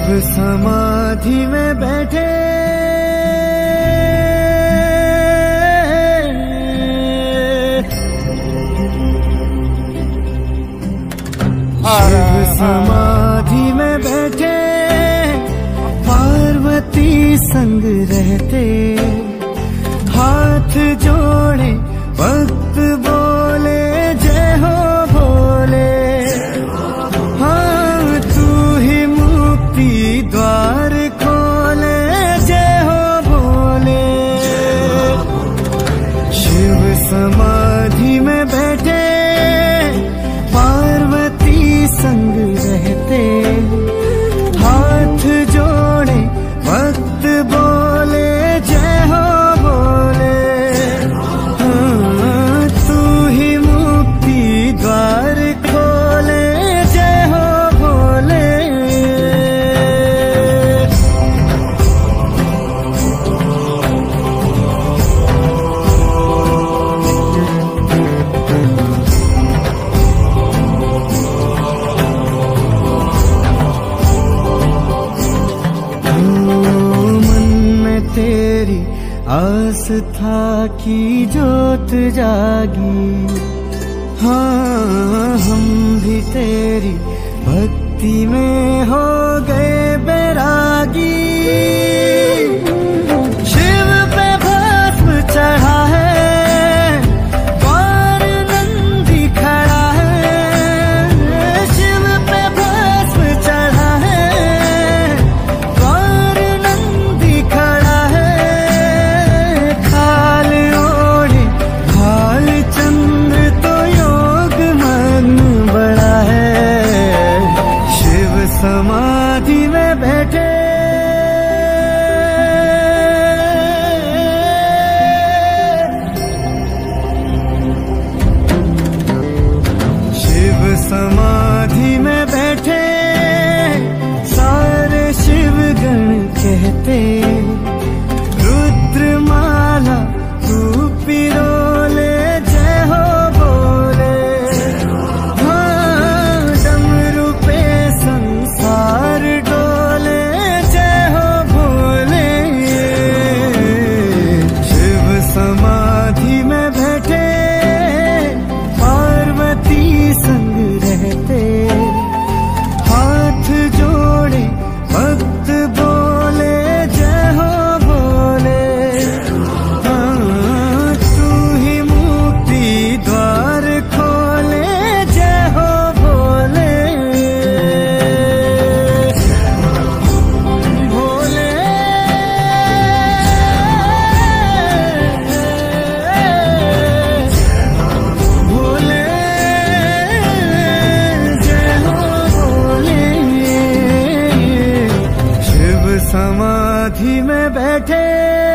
समाधि में बैठे शिव समाधि में बैठे पार्वती संग रहते, हाथ जोड़े भक्त बोले जय हो भोले। हाँ तू ही मुक्ति द्वार खोले जय हो भोले। शिव समाधि में बैठे पार्वती संग रहते, हाथ जोड़े भक्त बोले जय हो भोले। हाँ तू ही मुक्ति द्वार खोले जय हो भोले। तेरी आस्था की जोत जागी, हाँ हम भी तेरी भक्ति में हो गए बैरागी। शिव पे भस्म चढ़ा है, द्वार नंदी खड़ा है। शिव पे भस्म चढ़ा है, द्वार नंदी खड़ा है। खाल ओढ़े भाल चंद्र तो योग मग्न बड़ा है। शिव समाधि में बैठे समाधि में बैठे सारे शिवगण कहते, रुद्रमाला तू पिरोले जय हो भोले। हाँ डमरू पे संसार डोले जय हो भोले। शिव समाधि में बैठे पार्वती संग रहते, हाथ जोड़े भक्त बोले जय हो भोले। हाँ तू ही मुक्ति द्वार खोले जय हो भोले। भोले भोले समाधि में बैठे